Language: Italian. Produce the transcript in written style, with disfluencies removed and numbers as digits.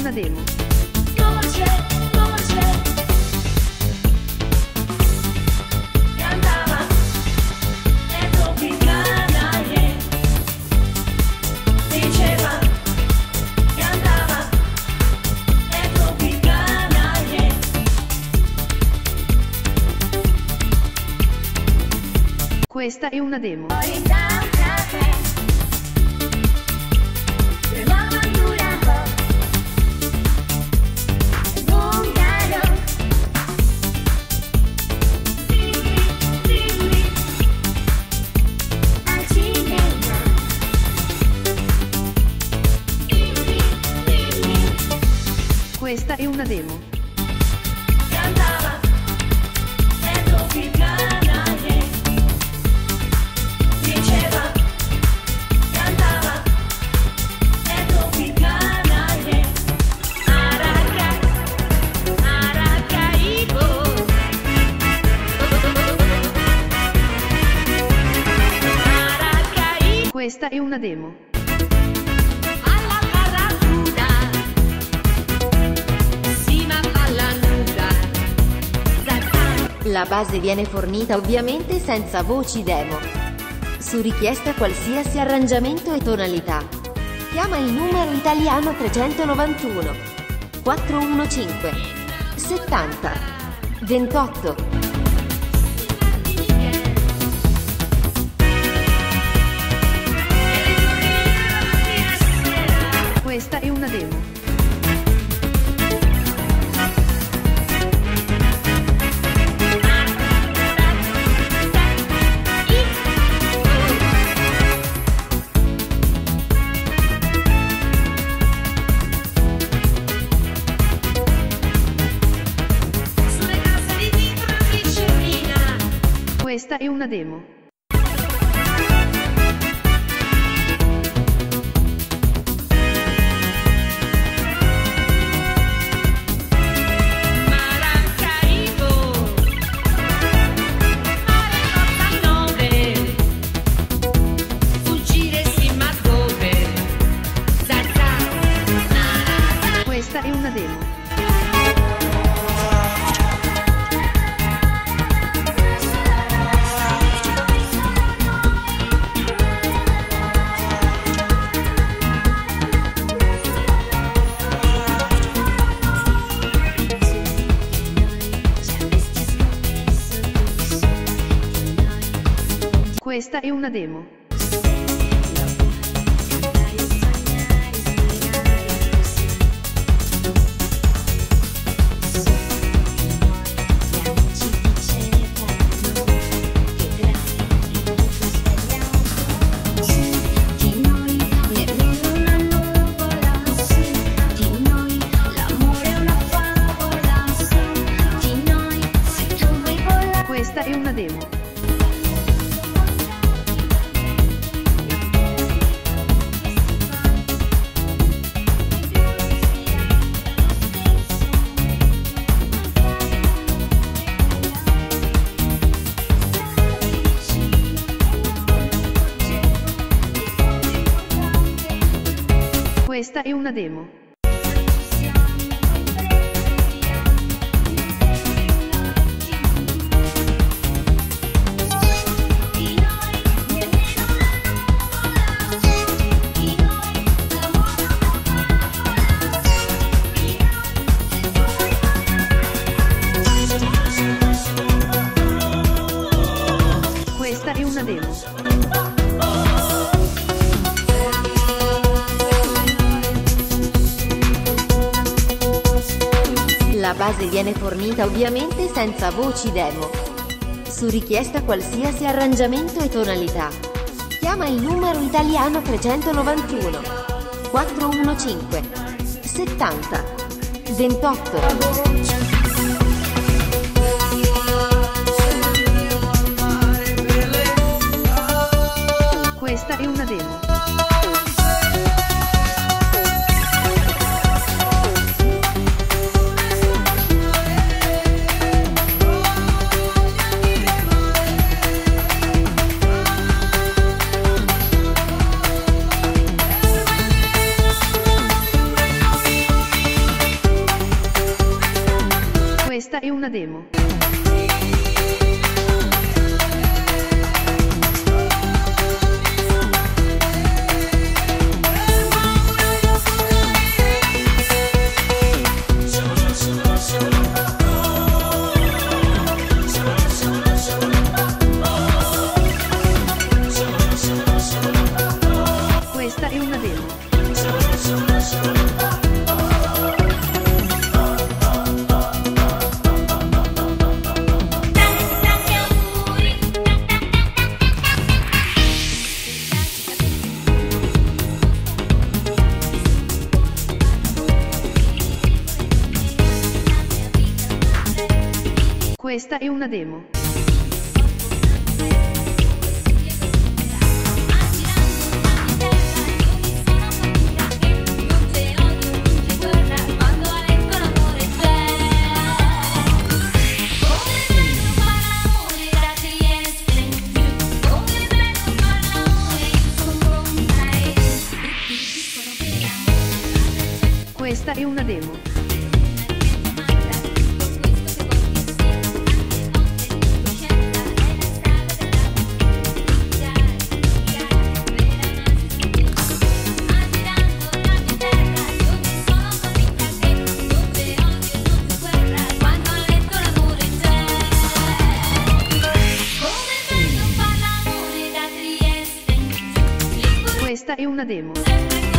una demo. Dolce, dolce, cantava, è tropicana, yeah. Diceva, cantava, è tropicana, yeah. Questa è una demo. Fuori da un caffè, per l'avventura, bungalow, dimmi, al cinema, dimmi, Questa è una demo. cantava, è tropicana, yeah. Diceva, cantava, è tropicana, yeah. Aracaibo, Aracaibo, Questa è una demo. alla barracuda, sima alla nuda, La base viene fornita ovviamente senza voci demo. Su richiesta qualsiasi arrangiamento e tonalità. Chiama il numero italiano 391 415 70 28. Questa è una demo. sulle casse di dietro la piscina. Questa è una demo. Maracaibo, mare 89, fuggire sì ma dove? Zazà, Questa è una demo. Questa è una demo. Questa è una demo. Questa è una demo. Questa è una demo. La base viene fornita ovviamente senza voci demo. Su richiesta qualsiasi arrangiamento e tonalità. Chiama il numero italiano 391 415 70 28. Questa è una demo. Questa è una demo. Questa è una demo. Questa è una demo. Questa è una demo. Questa è una demo.